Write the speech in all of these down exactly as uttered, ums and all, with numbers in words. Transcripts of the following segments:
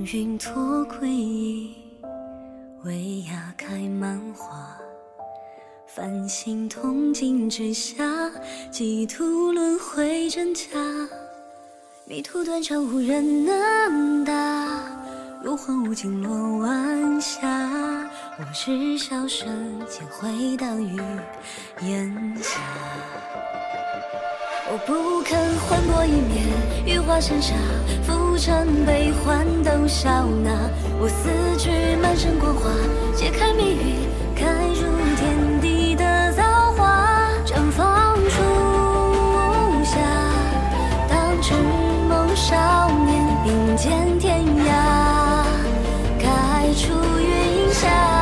云托归意，薇芽开满花。繁星铜镜之下，几途轮回真假。迷途断肠无人能答，如荒无尽落晚霞。我只小声间回荡于檐下。我不肯换过一面雨花盛夏，浮沉悲欢都笑纳。我思绪满身光华，揭开谜语，开入天地的造化。绽放初夏，当痴梦少年并肩天涯，开出云霞。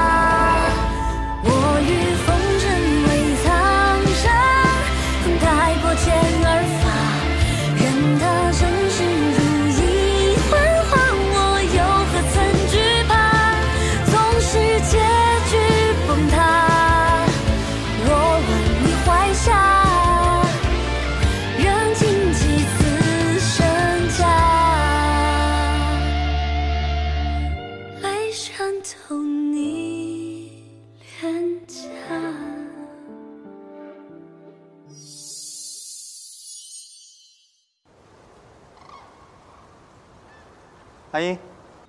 我与风尘为苍生，待过剑而发，任他尘世如意幻化，我又何曾惧怕？纵使结局崩塌，我吻你怀下，让荆棘刺身颊，泪穿透你脸颊。 阿英，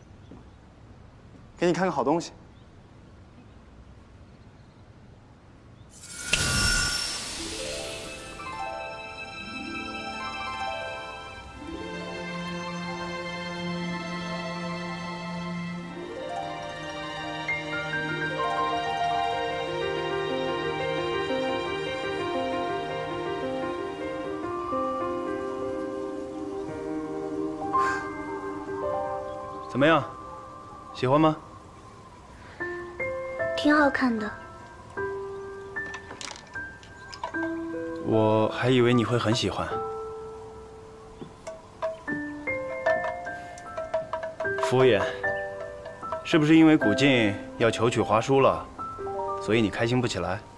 给你看个好东西。 怎么样，喜欢吗？ 挺好看的。 我还以为你会很喜欢。敷衍，是不是因为古镜要求娶华叔了，所以你开心不起来？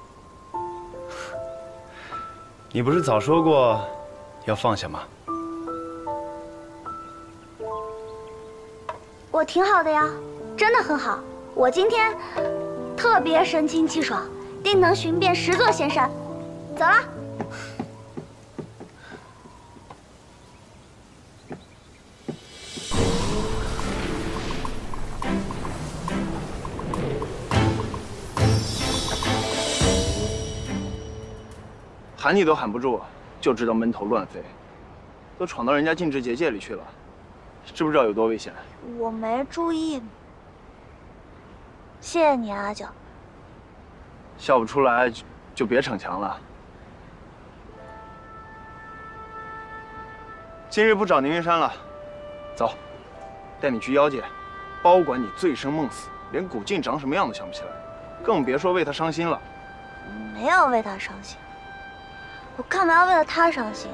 你不是早说过要放下吗？ 我挺好的呀，真的很好。我今天特别神清气爽，定能寻遍十座仙山。走了。 喊你都喊不住，就知道闷头乱飞，都闯到人家禁制结界里去了。 知不知道有多危险？ 我没注意。谢谢你啊，阿九。 笑不出来就就别逞强了。今日不找宁云山了，走，带你去妖界，包管你醉生梦死，连古镜长什么样都想不起来，更别说为他伤心了。 没有为他伤心，我干嘛要为了他伤心？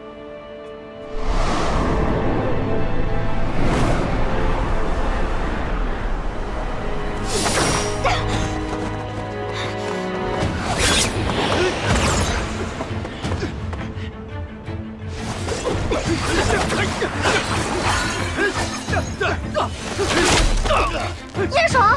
燕爽，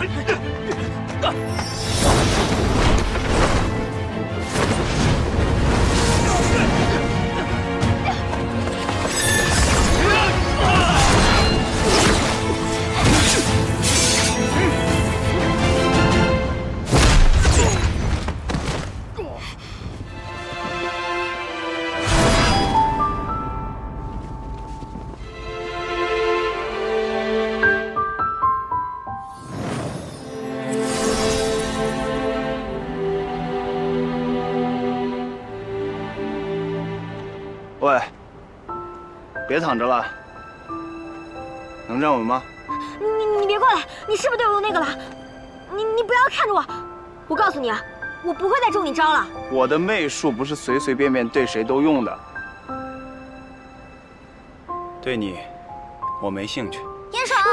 喂，别躺着了，能站稳吗？ 你你别过来！你是不是对我有那个了？你你不要看着我！我告诉你啊，我不会再中你招了。 我的媚术不是随随便便对谁都用的。 对你，我没兴趣。 燕爽，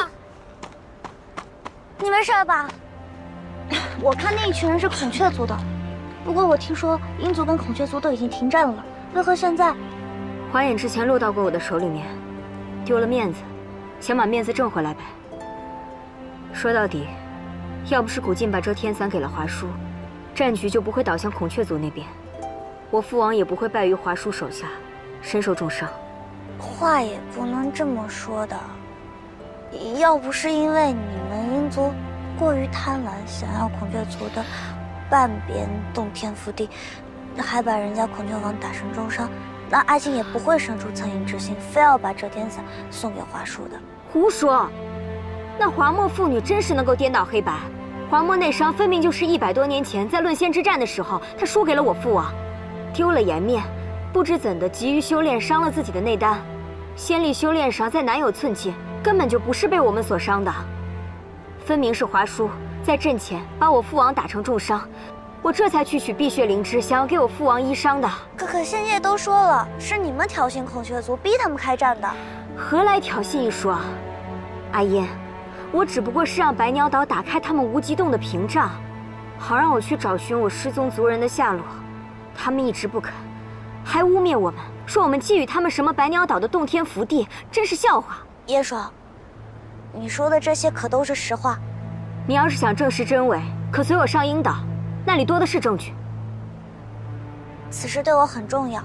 你没事吧？我看那一群人是孔雀族的，不过我听说鹰族跟孔雀族都已经停战了，为何现在？ 华眼之前落到过我的手里面，丢了面子， 想把面子挣回来呗。说到底，要不是古晋把这天伞给了华叔，战局就不会倒向孔雀族那边，我父王也不会败于华叔手下，身受重伤。 话也不能这么说的。要不是因为你们鹰族过于贪婪，想要孔雀族的半边洞天福地，还把人家孔雀王打成重伤，那阿信也不会生出恻隐之心，非要把遮天伞送给华叔的。 胡说！那华墨父女真是能够颠倒黑白。华墨内伤分明就是一百多年前在论仙之战的时候，他输给了我父王，丢了颜面，不知怎的急于修炼，伤了自己的内丹。仙力修炼上再难有寸进，根本就不是被我们所伤的。分明是华叔在阵前把我父王打成重伤，我这才去取碧血灵芝，想要给我父王医伤的。 可可仙界都说了，是你们挑衅孔雀族，逼他们开战的。 何来挑衅一说？阿烟，我只不过是让白鸟岛打开他们无极洞的屏障，好让我去找寻我失踪族人的下落。他们一直不肯，还污蔑我们，说我们觊觎他们什么白鸟岛的洞天福地，真是笑话。 叶爽，你说的这些可都是实话。 你要是想证实真伪，可随我上鹰岛，那里多的是证据。 此事对我很重要。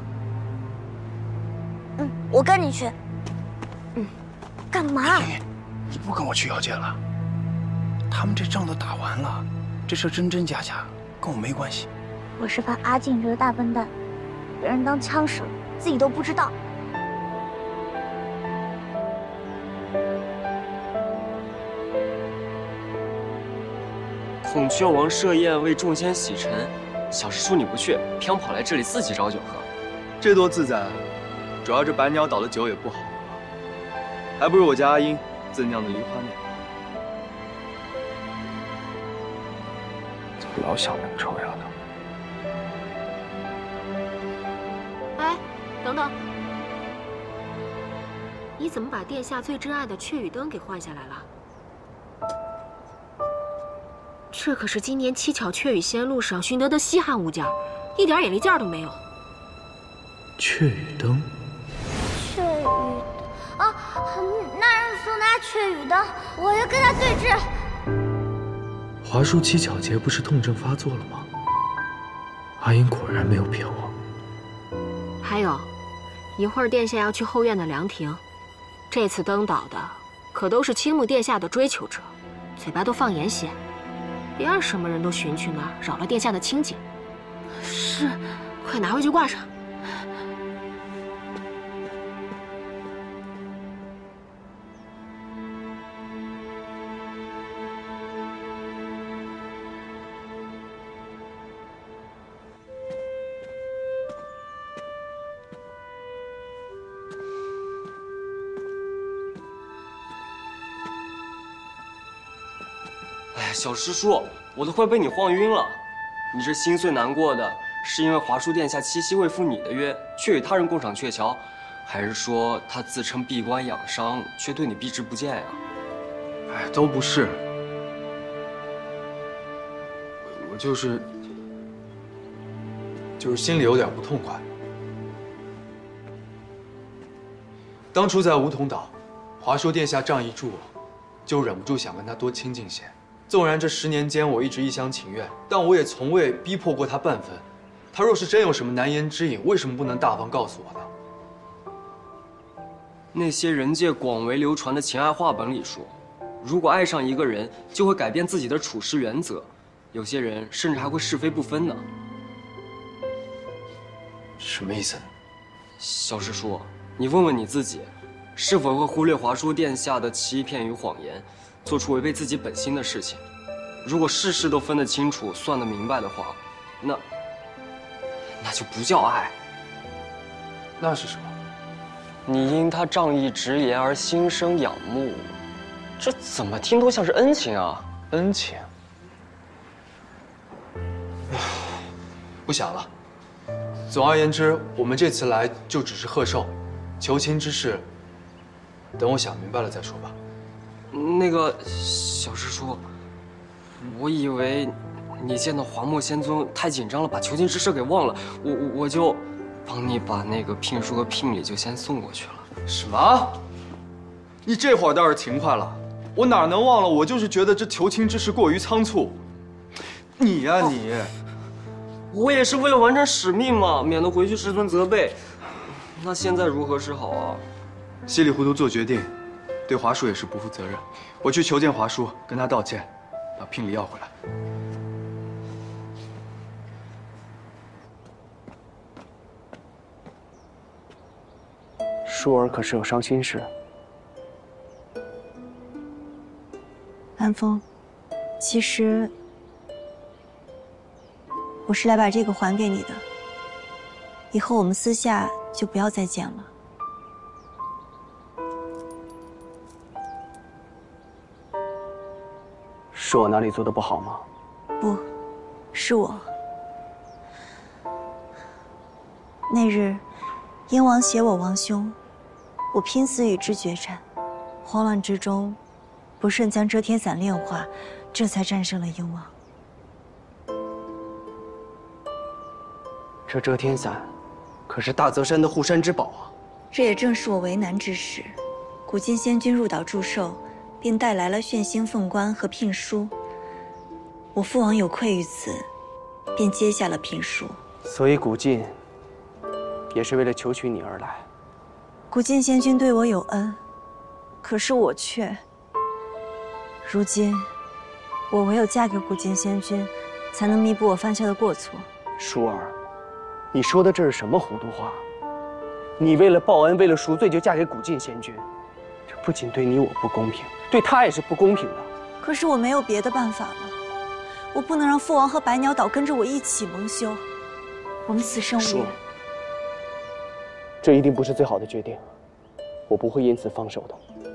嗯，我跟你去。 嗯， 干嘛？ 你不跟我去妖界了？他们这仗都打完了，这事真真假假跟我没关系。 我是怕阿静这个大笨蛋，被人当枪使了，自己都不知道。 孔雀王设宴为众仙洗尘，小师叔你不去，偏跑来这里自己找酒喝， 这多自在啊！主要这白鸟岛的酒也不好喝，还不如我家阿英自酿的梨花面。怎么老想那个臭丫头？ 哎，等等，你怎么把殿下最珍爱的雀羽灯给换下来了？这可是今年七巧雀羽仙路上寻得的稀罕物件，一点眼力劲儿都没有。 雀羽灯， 雀羽灯啊！那人送他雀羽灯，我要跟他对峙。 华树七巧节不是痛症发作了吗？阿英果然没有骗我。 还有，一会儿殿下要去后院的凉亭，这次登岛的可都是青木殿下的追求者，嘴巴都放严些。别让什么人都寻去那儿，扰了殿下的清静。是，快拿回去挂上。 小师叔，我都快被你晃晕了。你这心碎难过的，是因为华叔殿下七夕未赴你的约，却与他人共赏鹊桥，还是说他自称闭关养伤，却对你避之不见呀？ 哎，都不是，我就是，就是心里有点不痛快。当初在梧桐岛，华叔殿下仗义助我，就忍不住想跟他多亲近些。纵然这十年间我一直一厢情愿，但我也从未逼迫过他半分。他若是真有什么难言之隐，为什么不能大方告诉我呢？ 那些人界广为流传的情爱话本里说，如果爱上一个人，就会改变自己的处事原则，有些人甚至还会是非不分呢。 什么意思？ 小师叔，你问问你自己，是否会忽略华叔殿下的欺骗与谎言？做出违背自己本心的事情，如果事事都分得清楚、算得明白的话，那那就不叫爱。 那是什么？ 你因他仗义直言而心生仰慕，这怎么听都像是恩情啊！ 恩情？不想了。总而言之，我们这次来就只是贺寿，求亲之事，等我想明白了再说吧。 那个小师叔，我以为你见到华墨仙尊太紧张了，把求亲之事给忘了，我我就帮你把那个聘书和聘礼就先送过去了。 什么？ 你这会儿倒是勤快了，我哪能忘了？我就是觉得这求亲之事过于仓促。你呀、啊、你， 我也是为了完成使命嘛，免得回去师尊责备。那现在如何是好啊？ 稀里糊涂做决定，对华叔也是不负责任。我去求见华叔，跟他道歉，把聘礼要回来。 舒儿可是有伤心事。 安风，其实我是来把这个还给你的。以后我们私下就不要再见了。 是我哪里做的不好吗？ 不，是我。那日，燕王挟我王兄，我拼死与之决战，慌乱之中，不慎将遮天伞炼化，这才战胜了鹰王。 这遮天伞，可是大泽山的护山之宝啊！ 这也正是我为难之时。古今仙君入岛祝寿，便带来了炫星凤冠和聘书。我父王有愧于此，便接下了聘书。 所以古晋也是为了求娶你而来。 古晋仙君对我有恩，可是我却……如今，我唯有嫁给古晋仙君，才能弥补我犯下的过错。 舒儿，你说的这是什么糊涂话？你为了报恩，为了赎罪，就嫁给古晋仙君，这不仅对你我不公平，对他也是不公平的。 可是我没有别的办法了，我不能让父王和百鸟岛跟着我一起蒙羞。我们此生无缘。 这一定不是最好的决定，我不会因此放手的。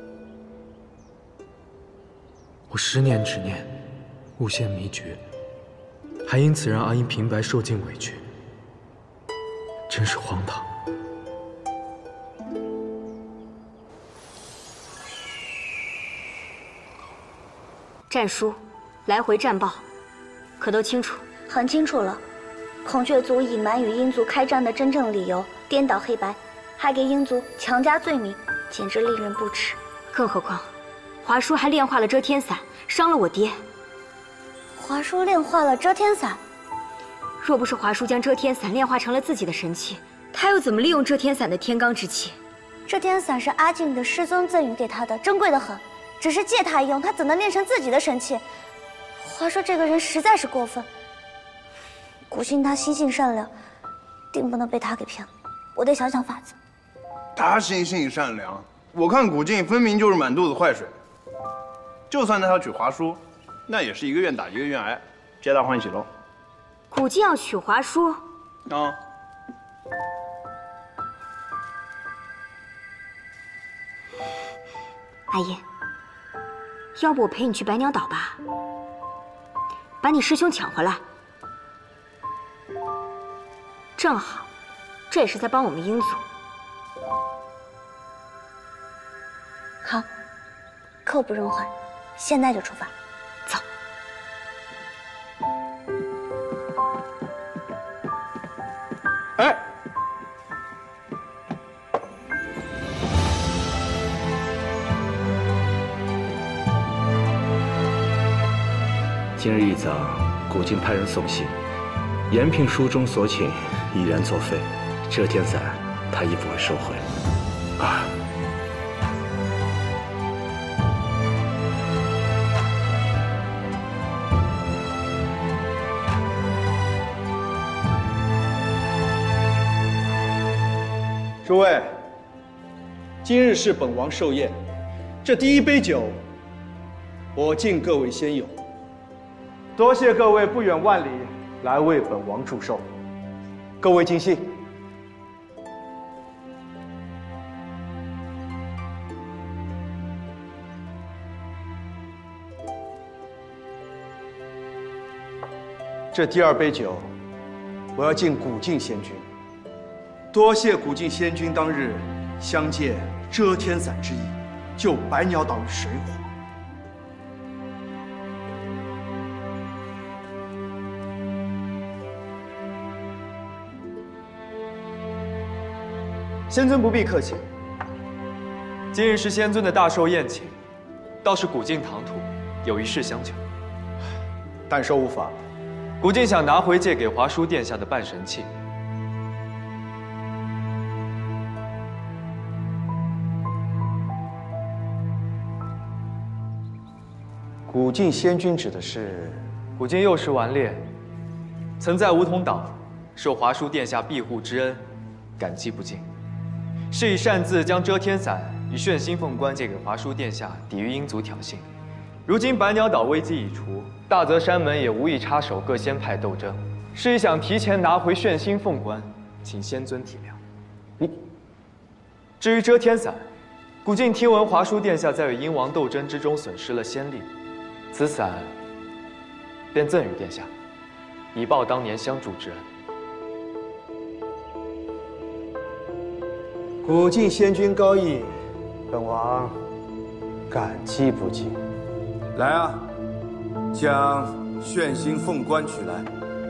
我十年执念，诬陷迷绝，还因此让阿英平白受尽委屈，真是荒唐。 战书，来回战报，可都清楚？ 很清楚了。孔雀族隐瞒与鹰族开战的真正理由，颠倒黑白，还给鹰族强加罪名，简直令人不齿。 更何况，华叔还炼化了遮天伞，伤了我爹。 华叔炼化了遮天伞？ 若不是华叔将遮天伞炼化成了自己的神器，他又怎么利用遮天伞的天罡之气？ 遮天伞是阿静的师尊赠予给他的，珍贵的很。只是借他一用，他怎能炼成自己的神器？华叔这个人实在是过分。古信他心性善良，定不能被他给骗了。我得想想法子。 他心性善良，我看古晋分明就是满肚子坏水。就算他要娶华叔，那也是一个愿打一个愿挨，皆大欢喜喽。 古晋要娶华叔？ 啊。 阿叶，要不我陪你去百鸟岛吧，把你师兄抢回来。正好，这也是在帮我们鹰族。 好，刻不容缓，现在就出发。 走。 哎。 今日一早，古晋派人送信，延聘书中所请依然作废，遮天伞他亦不会收回。啊！ 诸位，今日是本王寿宴，这第一杯酒，我敬各位仙友。多谢各位不远万里来为本王祝寿，各位尽兴。这第二杯酒，我要敬古晋仙君。多谢古晋仙君当日相借遮天伞之意，救百鸟岛于水火。仙尊不必客气， 今日是仙尊的大寿宴请，倒是古晋唐突，有一事相求。 但受无法。 古晋想拿回借给华叔殿下的半神器。 古晋仙君指的是？ 古晋幼时顽劣，曾在梧桐岛受华叔殿下庇护之恩，感激不尽。是以擅自将遮天伞与炫星凤冠借给华叔殿下，抵御鹰族挑衅。如今百鸟岛危机已除，大泽山门也无意插手各仙派斗争，是以想提前拿回炫星凤冠，请仙尊体谅。 你至于遮天伞，古晋听闻华叔殿下在与鹰王斗争之中损失了仙力，此伞便赠与殿下，以报当年相助之恩。 古晋仙君高义，本王感激不尽。 来啊，将炫星凤冠取来。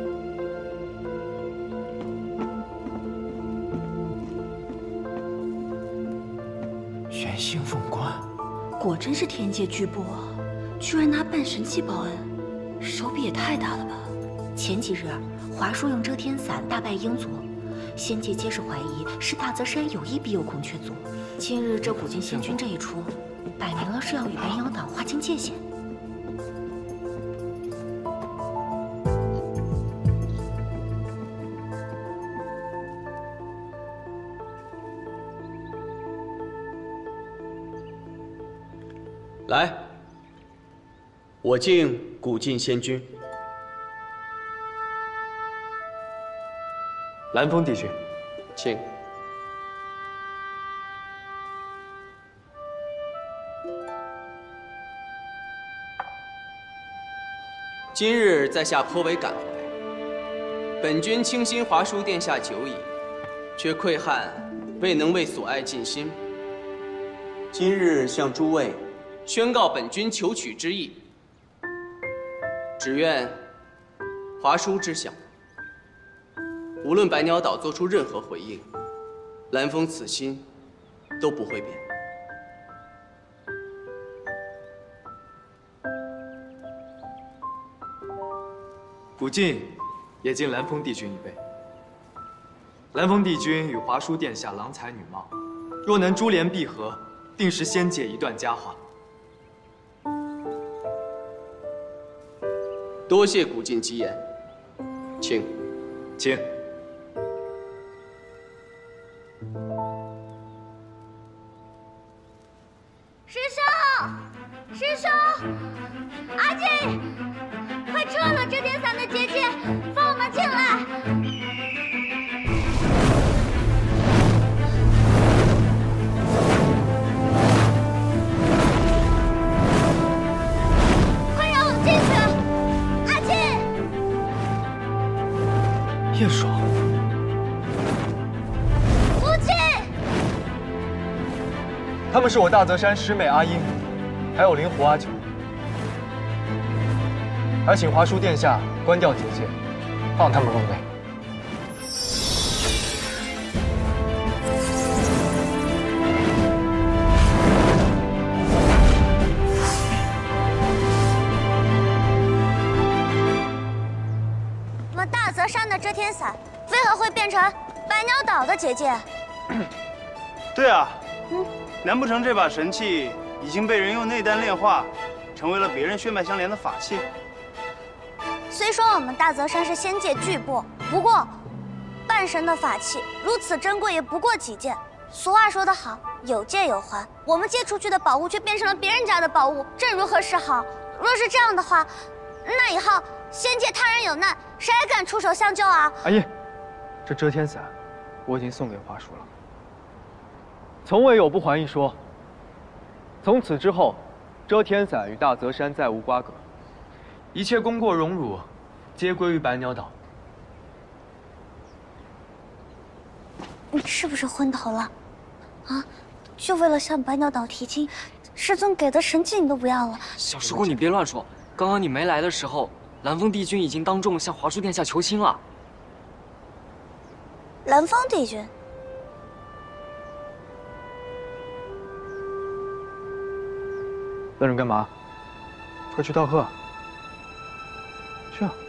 玄星凤冠， 果真是天界巨擘啊！居然拿半神器报恩，手笔也太大了吧！前几日华叔用遮天伞大败鹰族，仙界皆是怀疑是大泽山有意庇佑孔雀族。今日这古晋仙君这一出，摆明了是要与白鸟党划清界限。 来，我敬古晋仙君。 蓝风帝君， 请。今日在下颇为感怀，本君倾心华叔殿下久矣，却愧憾未能为所爱尽心。今日向诸位宣告本君求娶之意，只愿华叔知晓，无论百鸟岛做出任何回应，蓝风此心都不会变。 古晋也敬蓝风帝君一杯。蓝风帝君与华叔殿下郎才女貌，若能珠联璧合，定是仙界一段佳话。 多谢古晋吉言，请， 请。 师兄，师兄，阿进，快撤了遮天伞的结界，放我们进来。快让我们进去！阿进， 叶爽， 古晋， 他们是我大泽山师妹阿英，还有灵狐阿九。还请华叔殿下关掉结界，放他们入内。 我们大泽山的遮天伞为何会变成百鸟岛的结界？ 对啊，嗯，难不成这把神器已经被人用内丹炼化，成为了别人血脉相连的法器？ 虽说我们大泽山是仙界巨擘，不过半神的法器如此珍贵，也不过几件。俗话说得好，有借有还。我们借出去的宝物却变成了别人家的宝物，这如何是好？若是这样的话，那以后仙界他人有难，谁还敢出手相救啊？ 阿英，这遮天伞我已经送给华叔了，从未有不还一说。从此之后，遮天伞与大泽山再无瓜葛。一切功过荣辱，皆归于百鸟岛。 你是不是昏头了？啊，就为了向百鸟岛提亲，师尊给的神器你都不要了。 小师姑，你别乱说。刚刚你没来的时候，蓝风帝君已经当众向华叔殿下求亲了。 蓝风帝君， 愣着干嘛？快去道贺。去啊！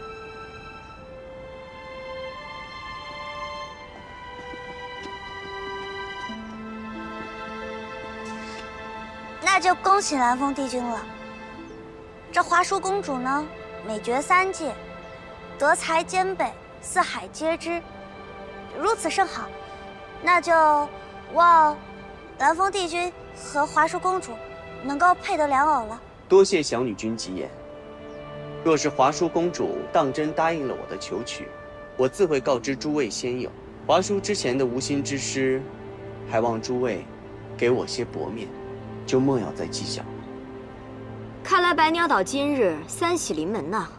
那就恭喜蓝风帝君了。这华淑公主呢，美绝三界，德才兼备，四海皆知，如此甚好。那就望蓝风帝君和华淑公主能够配得良偶了。 多谢小女君吉言。若是华淑公主当真答应了我的求娶，我自会告知诸位仙友。华淑之前的无心之失，还望诸位给我些薄面，就莫要再计较。 看来百鸟岛今日三喜临门呐。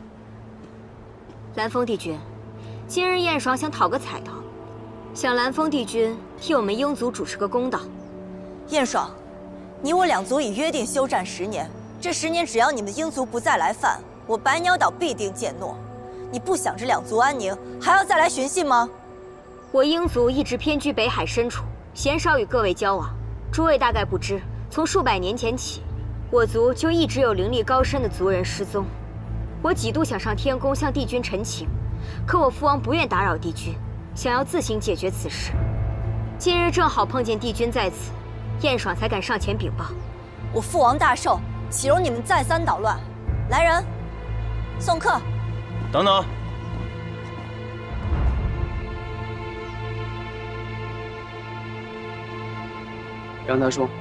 蓝风帝君，今日燕爽想讨个彩头，想蓝风帝君替我们鹰族主持个公道。 燕爽，你我两族已约定休战十年，这十年只要你们鹰族不再来犯，我百鸟岛必定践诺。你不想着两族安宁，还要再来寻衅吗？ 我鹰族一直偏居北海深处，鲜少与各位交往。诸位大概不知，从数百年前起，我族就一直有灵力高深的族人失踪。我几度想上天宫向帝君陈情，可我父王不愿打扰帝君，想要自行解决此事。今日正好碰见帝君在此，燕爽才敢上前禀报。 我父王大寿，岂容你们再三捣乱？来人，送客。 等等。 让他说。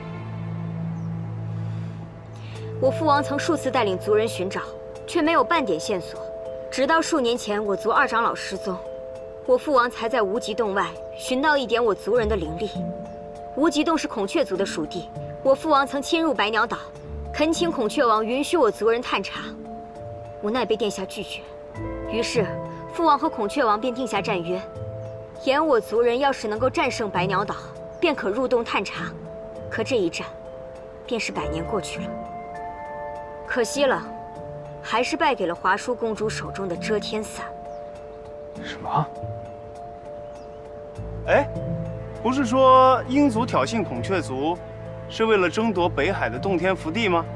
我父王曾数次带领族人寻找，却没有半点线索。直到数年前，我族二长老失踪，我父王才在无极洞外寻到一点我族人的灵力。无极洞是孔雀族的属地，我父王曾侵入百鸟岛，恳请孔雀王允许我族人探查，无奈被殿下拒绝。于是，父王和孔雀王便定下战约，言我族人要是能够战胜百鸟岛，便可入洞探查。可这一战，便是百年过去了。可惜了，还是败给了华淑公主手中的遮天伞。 什么？ 哎，不是说鹰族挑衅孔雀族，是为了争夺北海的洞天福地吗？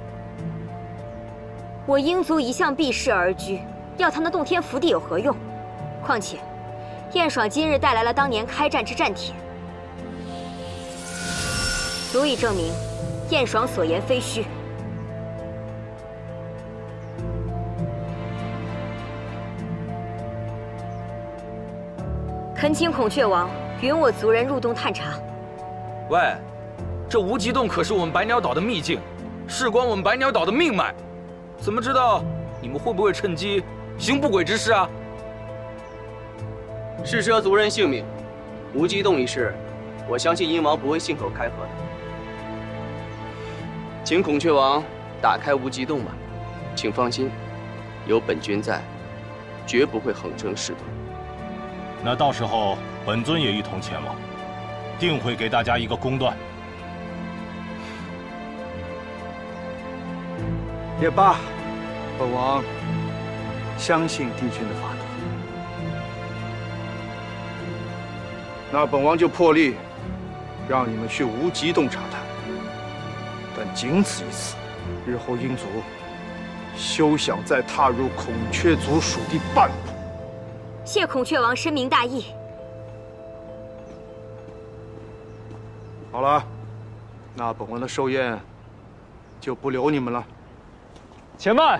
我鹰族一向避世而居，要他那洞天福地有何用？况且，燕爽今日带来了当年开战之战帖，足以证明燕爽所言非虚。恳请孔雀王允我族人入洞探查。 喂，这无极洞可是我们百鸟岛的秘境，事关我们百鸟岛的命脉，怎么知道你们会不会趁机行不轨之事啊？ 是涉族人性命，无极洞一事，我相信鹰王不会信口开河的。请孔雀王打开无极洞吧，请放心，有本君在，绝不会横征事端。 那到时候本尊也一同前往，定会给大家一个公断。 也罢，本王相信帝君的法度。 那本王就破例，让你们去无极洞查探，但仅此一次。日后鹰族休想再踏入孔雀族属地半步。 谢孔雀王深明大义。 好了，那本王的寿宴就不留你们了。 且慢！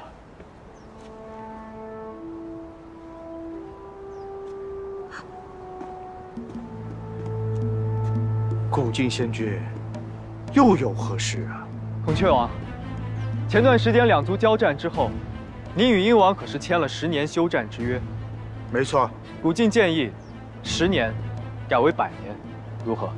古镜仙君，又有何事啊？ 孔雀王，前段时间两族交战之后，您与鹰王可是签了十年休战之约。 没错。 古镜建议，十年改为百年，如何？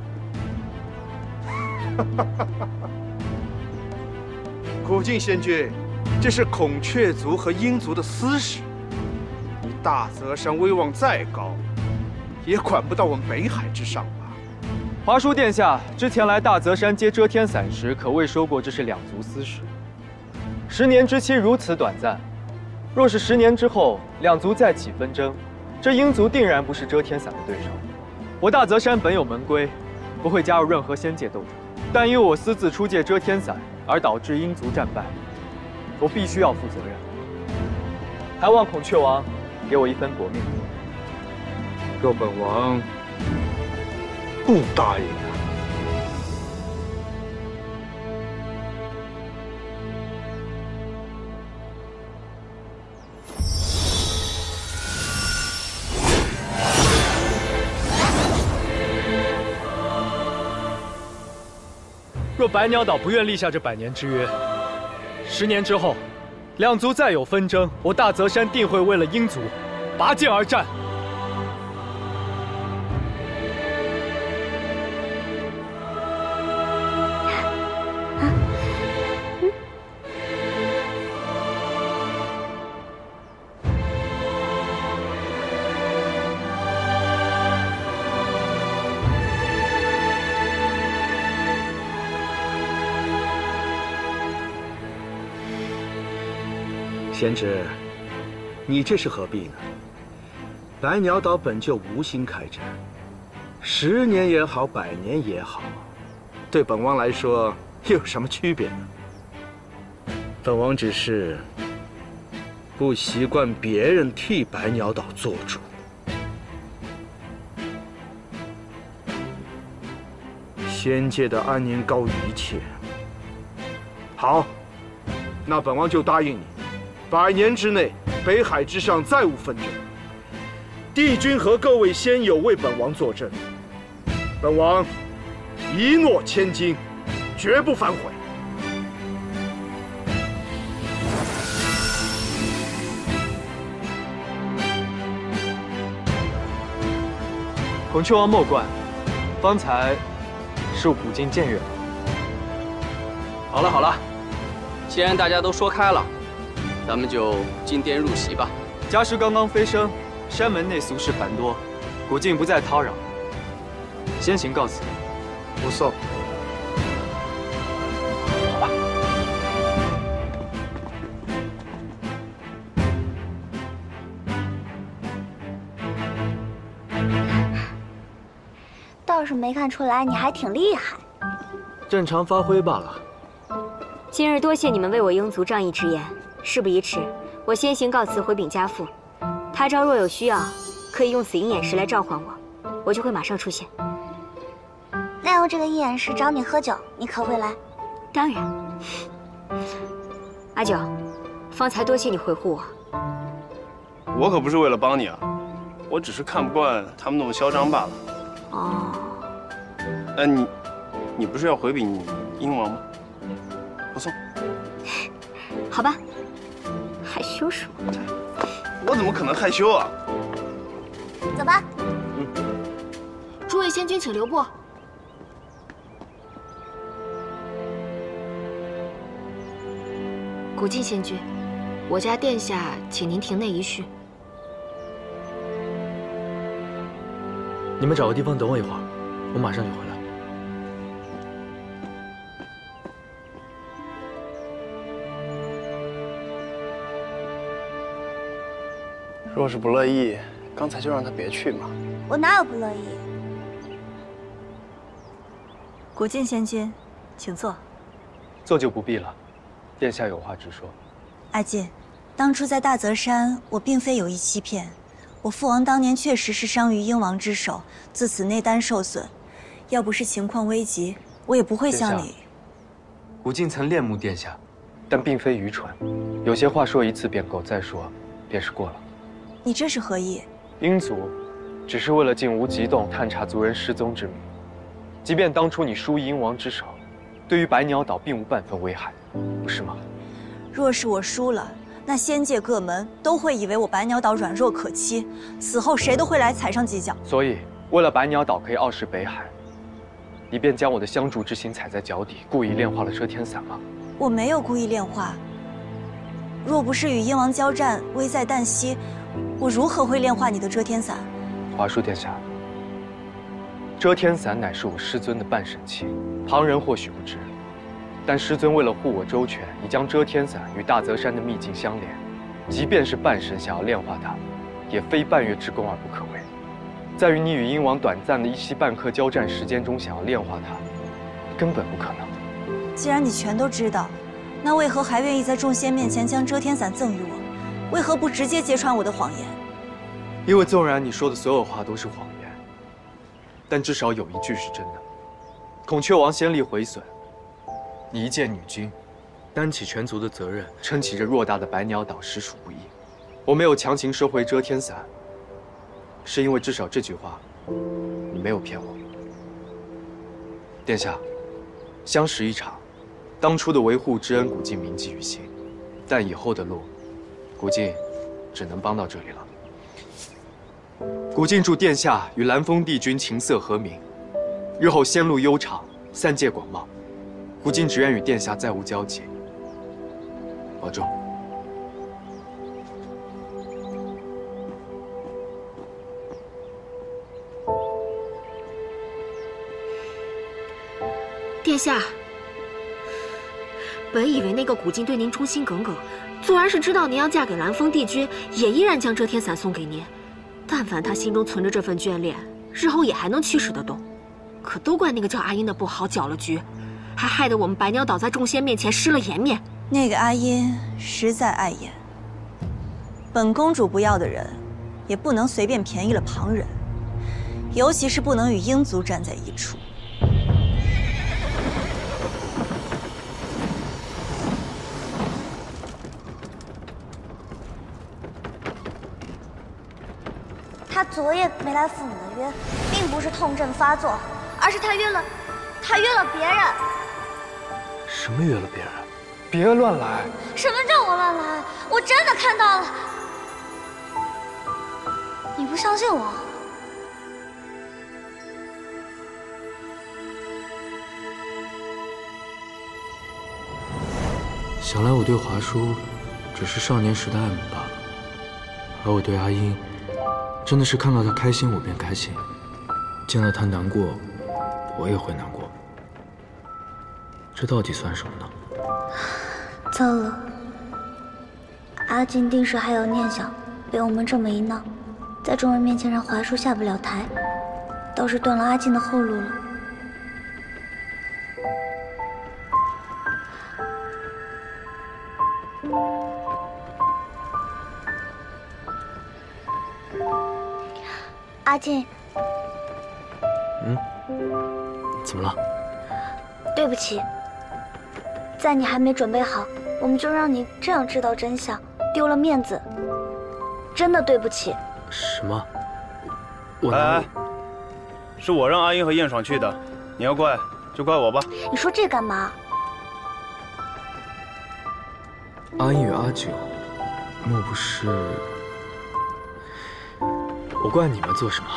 古镜仙君，这是孔雀族和鹰族的私事。你大泽山威望再高，也管不到我们北海之上吧？ 华叔殿下之前来大泽山接遮天伞时，可未说过这是两族私事。十年之期如此短暂，若是十年之后两族再起纷争，这鹰族定然不是遮天伞的对手。我大泽山本有门规，不会加入任何仙界斗争。但因我私自出借遮天伞， 而导致鹰族战败，我必须要负责任。还望孔雀王给我一分薄命。 若本王不答应， 若白鸟岛不愿立下这百年之约，十年之后，两族再有纷争，我大泽山定会为了鹰族拔剑而战。 贤侄，你这是何必呢？白鸟岛本就无心开战，十年也好，百年也好，对本王来说又有什么区别呢？本王只是不习惯别人替白鸟岛做主。仙界的安宁高于一切。好，那本王就答应你。百年之内，北海之上再无纷争。帝君和各位仙友为本王坐镇，本王一诺千金，绝不反悔。 孔雀王莫怪，方才是我古今僭越。 好了好了，既然大家都说开了，咱们就进殿入席吧。 家师刚刚飞升，山门内俗事繁多，古静不再叨扰，先行告辞。 不送。 好吧。 倒是没看出来你还挺厉害。 正常发挥罢了。 今日多谢你们为我鹰族仗义直言。事不宜迟，我先行告辞，回禀家父。他朝若有需要，可以用此鹰眼石来召唤我，我就会马上出现。 那用这个鹰眼石找你喝酒，你可会来？ 当然。阿九，方才多谢你回护我。 我可不是为了帮你啊，我只是看不惯他们那么嚣张罢了。 哦。 哎，你，你不是要回禀鹰王吗？不送。 好吧。害羞什么？ 我怎么可能害羞啊？ 走吧。 嗯。诸位仙君，请留步。古静仙君，我家殿下请您庭内一叙。 你们找个地方等我一会儿，我马上就回来。 若是不乐意，刚才就让他别去嘛。 我哪有不乐意？ 古静仙君，请坐。 坐就不必了，殿下有话直说。 阿进，当初在大泽山，我并非有意欺骗。我父王当年确实是伤于鹰王之手，自此内丹受损。要不是情况危急，我也不会向你。 古静曾恋慕殿下，但并非愚蠢。有些话说一次便够，再说便是过了。 你这是何意？ 鹰族只是为了进无极洞探查族人失踪之谜。即便当初你输于鹰王之手，对于白鸟岛并无半分危害，不是吗？ 若是我输了，那仙界各门都会以为我白鸟岛软弱可欺，此后谁都会来踩上几脚。 所以，为了白鸟岛可以傲视北海，你便将我的相助之心踩在脚底，故意炼化了遮天伞吗？ 我没有故意炼化。若不是与鹰王交战，危在旦夕，我如何会炼化你的遮天伞？ 华叔殿下，遮天伞乃是我师尊的半神器，旁人或许不知，但师尊为了护我周全，已将遮天伞与大泽山的秘境相连。即便是半神想要炼化它，也非半月之功而不可为。在于你与鹰王短暂的一夕半刻交战时间中想要炼化它，根本不可能。 既然你全都知道，那为何还愿意在众仙面前将遮天伞赠予我？为何不直接揭穿我的谎言？ 因为纵然你说的所有话都是谎言，但至少有一句是真的。孔雀王先例毁损，你一介女君，担起全族的责任，撑起这偌大的百鸟岛，实属不易。我没有强行收回遮天伞，是因为至少这句话，你没有骗我。殿下，相识一场，当初的维护之恩，古镜铭记于心，但以后的路，古镜只能帮到这里了。古镜祝殿下与蓝风帝君琴瑟和鸣，日后仙路悠长，三界广袤。古镜只愿与殿下再无交集，保重。 殿下，本以为那个古镜对您忠心耿耿，纵然是知道您要嫁给蓝风帝君，也依然将遮天伞送给您。但凡他心中存着这份眷恋，日后也还能驱使得动。可都怪那个叫阿音的不好搅了局，还害得我们白鸟岛在众仙面前失了颜面。 那个阿音实在碍眼，本公主不要的人，也不能随便便宜了旁人，尤其是不能与鹰族站在一处。 他昨夜没来赴你的约，并不是痛症发作，而是他约了，他约了别人。 什么约了别人？ 别乱来！ 什么叫我乱来？我真的看到了。你不相信我？ 想来我对华叔只是少年时的爱慕罢了，而我对阿英，真的是看到她开心我便开心，见到她难过，我也会难过。这到底算什么呢？ 糟了，阿金定是还有念想，被我们这么一闹，在众人面前让华叔下不了台，倒是断了阿金的后路了。阿金， 嗯，怎么了？ 对不起，在你还没准备好，我们就让你这样知道真相，丢了面子，真的对不起。 什么？我哎哎，是我让阿英和燕爽去的，你要怪就怪我吧。 你说这干嘛？ 阿英与阿九，莫不是？我怪你们做什么？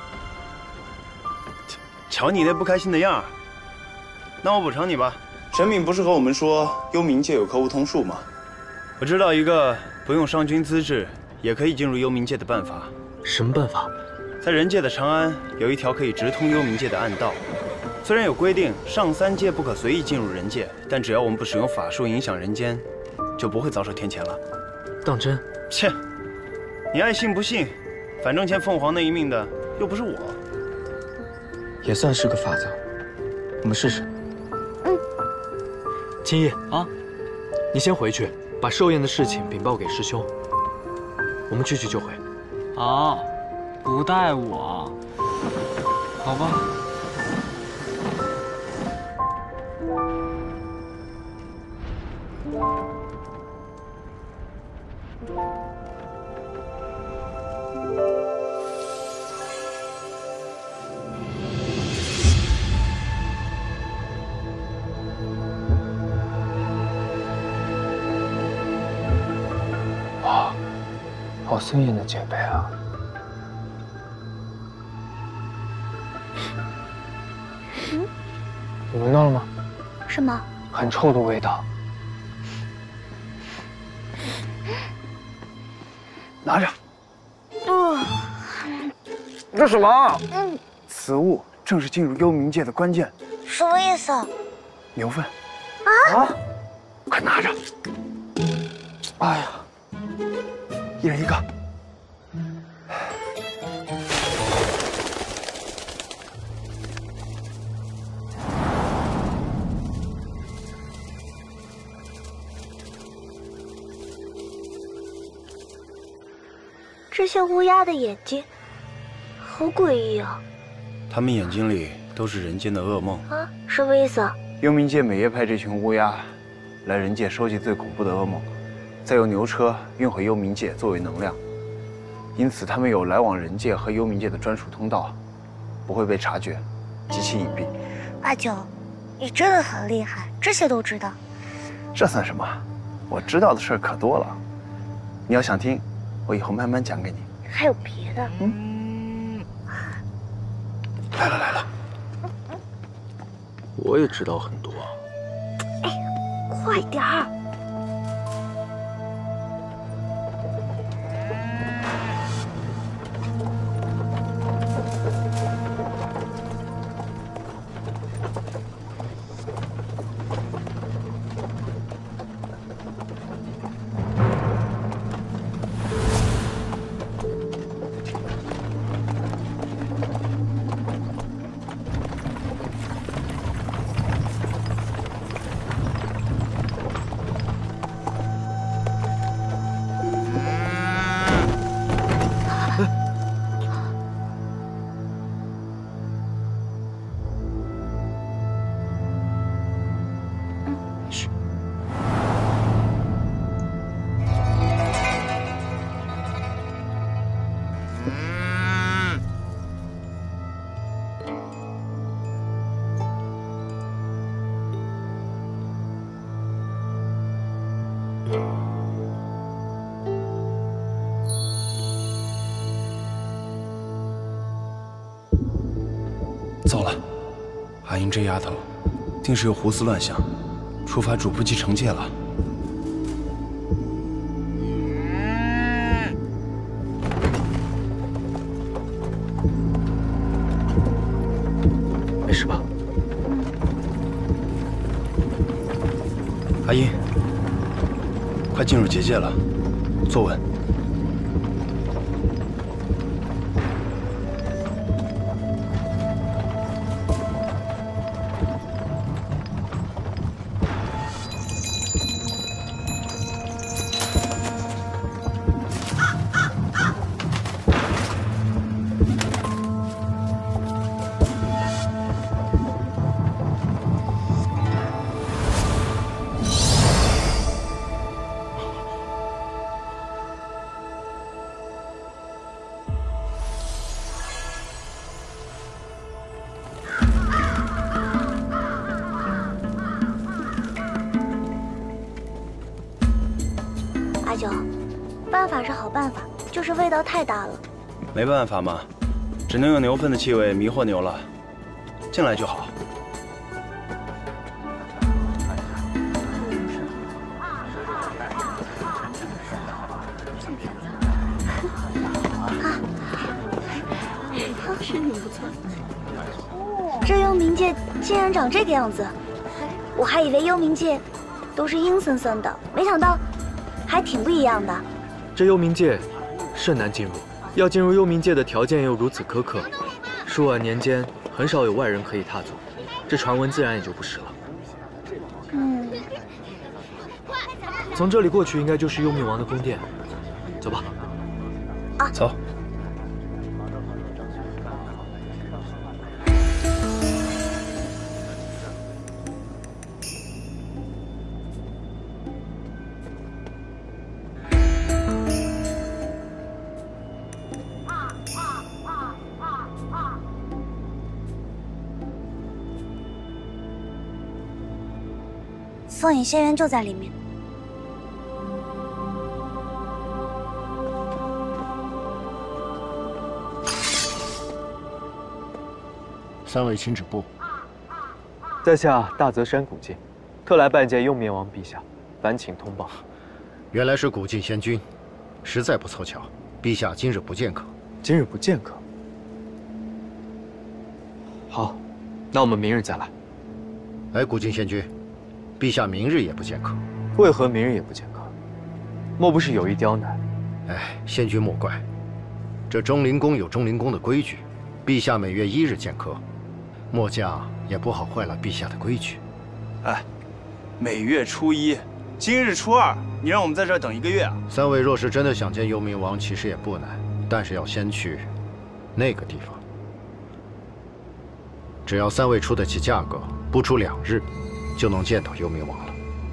瞧你那不开心的样儿，那我补偿你吧。 沈敏不是和我们说幽冥界有棵梧桐树吗？ 我知道一个不用伤君资质也可以进入幽冥界的办法。 什么办法？ 在人界的长安有一条可以直通幽冥界的暗道，虽然有规定上三界不可随意进入人界，但只要我们不使用法术影响人间，就不会遭受天谴了。 当真？ 切，你爱信不信。反正欠凤凰那一命的又不是我， 也算是个法则，我们试试。 嗯。 青叶啊，你先回去，把寿宴的事情禀报给师兄，我们去去就回。 啊，不带我？好吧。 哇，好森严的戒备啊！ 嗯， 你闻到了吗？ 什么？ 很臭的味道。拿着。 哦， 这什么？ 嗯， 此物正是进入幽冥界的关键。 什么意思？ 牛粪。 啊！ 啊！快拿着！哎呀，一人一个。 这些乌鸦的眼睛，好诡异啊！ 他们眼睛里都是人间的噩梦啊，什么意思啊？ 幽冥界每夜派这群乌鸦来人界收集最恐怖的噩梦，再由牛车运回幽冥界作为能量。因此，他们有来往人界和幽冥界的专属通道，不会被察觉，极其隐蔽。 阿九，你真的很厉害，这些都知道。 这算什么？我知道的事儿可多了。你要想听，我以后慢慢讲给你。 还有别的？ 嗯。来了来了。 我也知道很多。 哎，快点儿！ 糟了，阿英这丫头，定是又胡思乱想，触发主仆祭惩戒了。 没事吧？ 阿英，快进入结界了，坐稳。 阿九，办法是好办法，就是味道太大了。 没办法嘛，只能用牛粪的气味迷惑牛了。进来就好。 这幽冥界竟然长这个样子，我还以为幽冥界都是阴森森的，没想到还挺不一样的。 这幽冥界甚难进入，要进入幽冥界的条件又如此苛刻，数万年间很少有外人可以踏足，这传闻自然也就不实了。 嗯， 从这里过去应该就是幽冥王的宫殿，走吧。 啊， 走。 凤影仙园就在里面。 三位请止步。 在下大泽山古镜，特来拜见幽冥王陛下，烦请通报。 原来是古镜仙君，实在不凑巧，陛下今日不见客。 今日不见客。好，那我们明日再来。 哎，古镜仙君。陛下明日也不见客， 为何明日也不见客？莫不是有意刁难？ 哎，仙君莫怪，这钟灵宫有钟灵宫的规矩，陛下每月一日见客，末将也不好坏了陛下的规矩。 哎，每月初一， 今日初二，你让我们在这儿等一个月啊？ 三位若是真的想见幽冥王，其实也不难，但是要先去那个地方。只要三位出得起价格，不出两日，就能见到幽冥王了。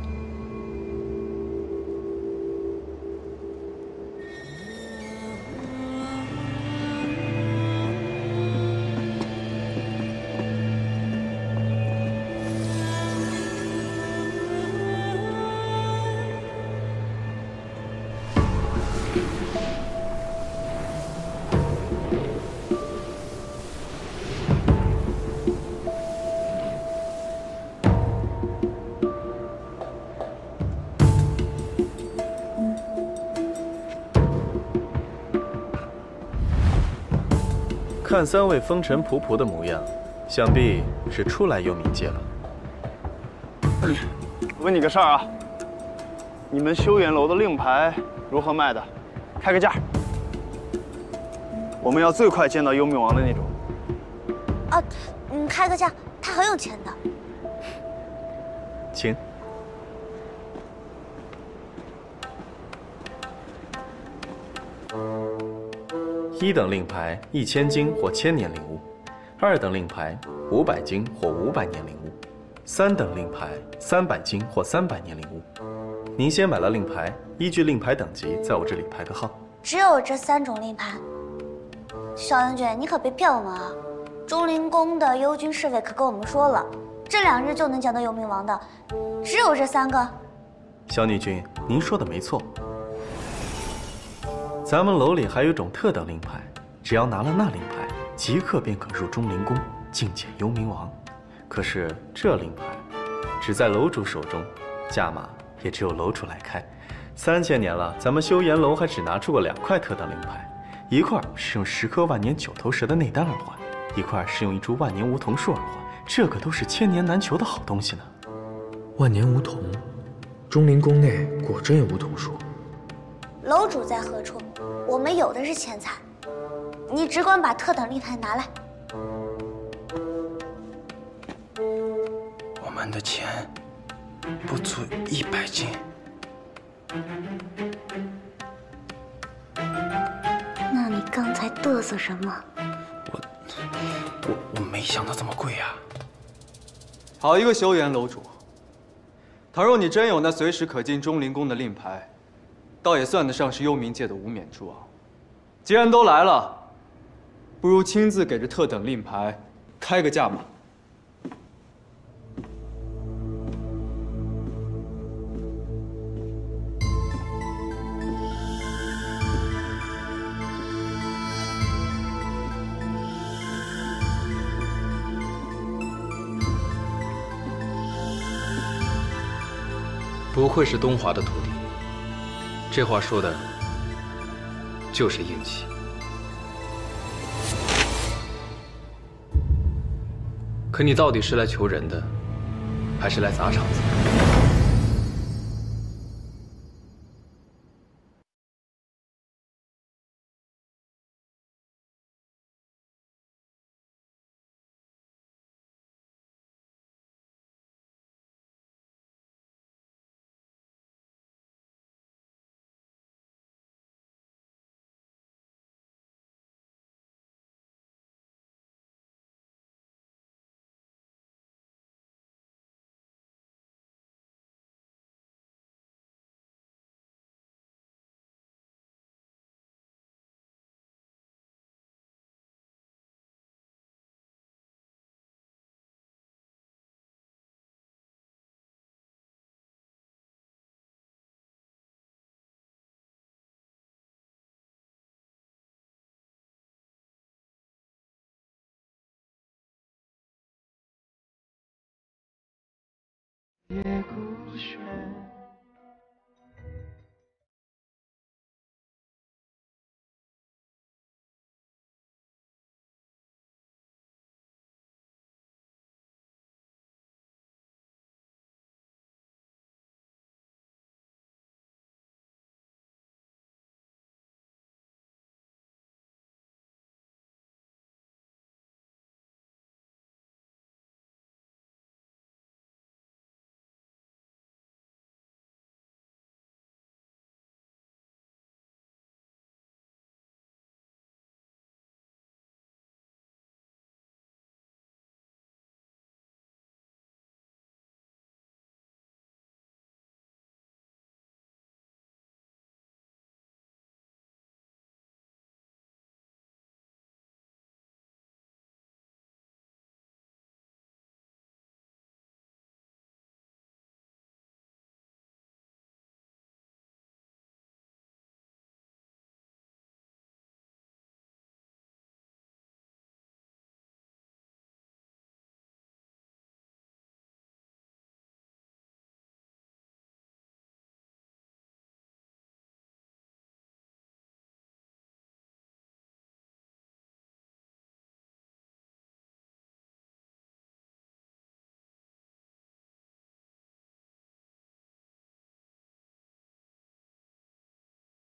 看三位风尘仆仆的模样，想必是初来幽冥界了。 问你个事儿啊，你们修远楼的令牌如何卖的？开个价。我们要最快见到幽冥王的那种。 啊，嗯，开个价，他很有钱的。 请。 一等令牌一千金或千年灵物，二等令牌五百金或五百年灵物，三等令牌三百金或三百年灵物。您先买了令牌，依据令牌等级，在我这里排个号。 只有这三种令牌。小杨卷，你可别骗我们啊！钟灵宫的幽军侍卫可跟我们说了，这两日就能见到幽冥王的，只有这三个。 小女君，您说的没错。 咱们楼里还有种特等令牌，只要拿了那令牌，即刻便可入钟灵宫觐见幽冥王。可是这令牌只在楼主手中，价码也只有楼主来开。三千年了，咱们修岩楼还只拿出过两块特等令牌，一块是用十颗万年九头蛇的内丹耳环，一块是用一株万年梧桐树耳环，这个都是千年难求的好东西呢。 万年梧桐，钟灵宫内果真有梧桐树。 楼主在何处？我们有的是钱财，你只管把特等令牌拿来。 我们的钱不足一百金。 那你刚才嘚瑟什么？ 我我我没想到这么贵啊！ 好一个修缘楼主！倘若你真有那随时可进钟灵宫的令牌， 倒也算得上是幽冥界的无冕之王。既然都来了，不如亲自给这特等令牌开个价码。 不愧是东华的徒弟。 这话说的，就是硬气。可你到底是来求人的，还是来砸场子？ 夜孤雪。